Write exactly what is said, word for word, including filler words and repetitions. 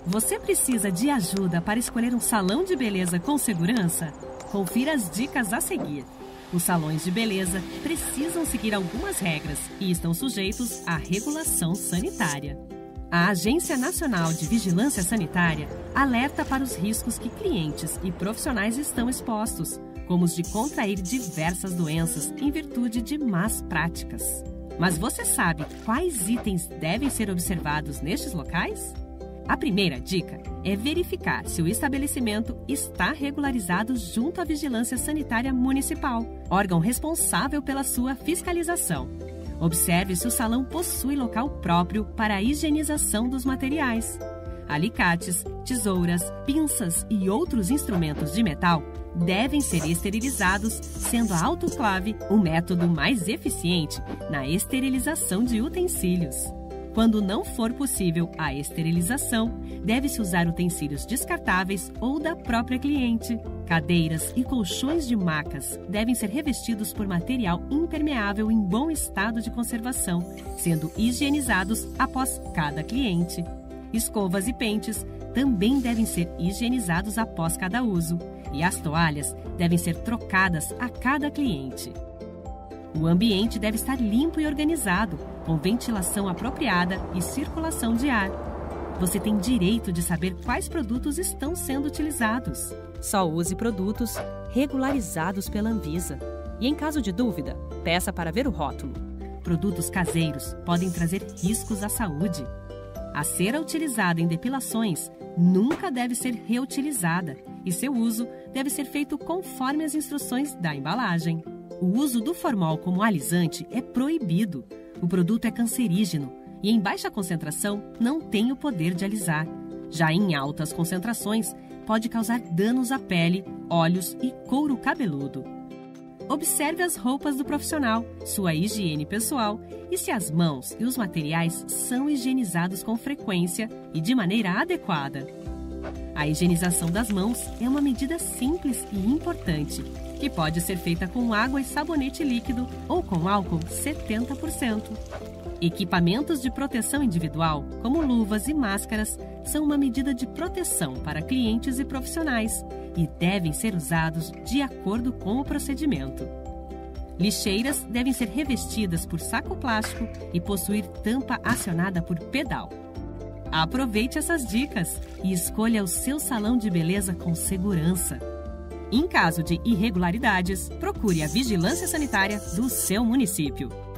Você precisa de ajuda para escolher um salão de beleza com segurança? Confira as dicas a seguir. Os salões de beleza precisam seguir algumas regras e estão sujeitos à regulação sanitária. A Agência Nacional de Vigilância Sanitária alerta para os riscos que clientes e profissionais estão expostos, como os de contrair diversas doenças em virtude de más práticas. Mas você sabe quais itens devem ser observados nestes locais? A primeira dica é verificar se o estabelecimento está regularizado junto à Vigilância Sanitária Municipal, órgão responsável pela sua fiscalização. Observe se o salão possui local próprio para a higienização dos materiais. Alicates, tesouras, pinças e outros instrumentos de metal devem ser esterilizados, sendo a autoclave o método mais eficiente na esterilização de utensílios. Quando não for possível a esterilização, deve-se usar utensílios descartáveis ou da própria cliente. Cadeiras e colchões de macas devem ser revestidos por material impermeável em bom estado de conservação, sendo higienizados após cada cliente. Escovas e pentes também devem ser higienizados após cada uso, e as toalhas devem ser trocadas a cada cliente. O ambiente deve estar limpo e organizado, com ventilação apropriada e circulação de ar. Você tem direito de saber quais produtos estão sendo utilizados. Só use produtos regularizados pela Anvisa. E em caso de dúvida, peça para ver o rótulo. Produtos caseiros podem trazer riscos à saúde. A cera utilizada em depilações nunca deve ser reutilizada e seu uso deve ser feito conforme as instruções da embalagem. O uso do formol como alisante é proibido. O produto é cancerígeno e, em baixa concentração, não tem o poder de alisar. Já em altas concentrações, pode causar danos à pele, olhos e couro cabeludo. Observe as roupas do profissional, sua higiene pessoal e se as mãos e os materiais são higienizados com frequência e de maneira adequada. A higienização das mãos é uma medida simples e importante, que pode ser feita com água e sabonete líquido ou com álcool setenta por cento. Equipamentos de proteção individual, como luvas e máscaras, são uma medida de proteção para clientes e profissionais e devem ser usados de acordo com o procedimento. Lixeiras devem ser revestidas por saco plástico e possuir tampa acionada por pedal. Aproveite essas dicas e escolha o seu salão de beleza com segurança. Em caso de irregularidades, procure a vigilância sanitária do seu município.